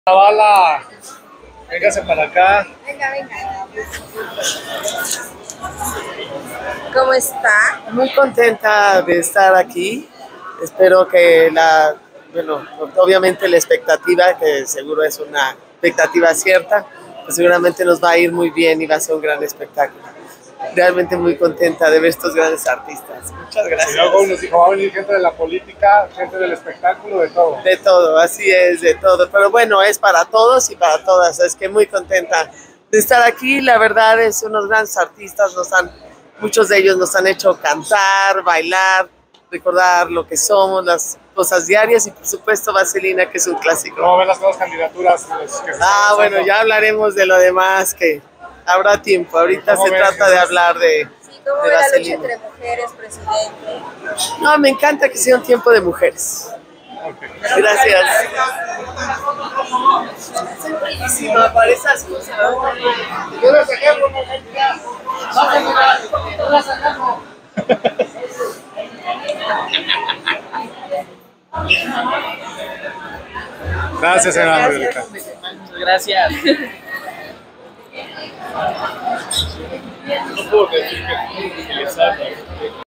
Bala, véngase para acá. Venga, venga. ¿Cómo está? Muy contenta de estar aquí. Espero que bueno, obviamente la expectativa, que seguro es una expectativa cierta, pues seguramente nos va a ir muy bien y va a ser un gran espectáculo. Realmente muy contenta de ver estos grandes artistas. Muchas Y gracias. luego nos dijo, va a venir gente de la política, gente del espectáculo, de todo. De todo, así es, de todo. Pero bueno, es para todos y para todas. Es que muy contenta de estar aquí. La verdad es unos grandes artistas. Muchos de ellos nos han hecho cantar, bailar, recordar lo que somos, las cosas diarias y por supuesto Vaselina, que es un clásico. ¿Cómo ven las nuevas candidaturas que se están Bueno, lanzando? ya hablaremos de lo demás, que habrá tiempo. Ahorita ¿Cómo se ves? trata de hablar Sí, ¿cómo de ve la lucha Vaselina. entre mujeres, presidente? No, me encanta que sea un tiempo de mujeres. Ok. Gracias. Soy buenísima para esas cosas. Gracias, señora Margarita. Gracias. No puedo decir que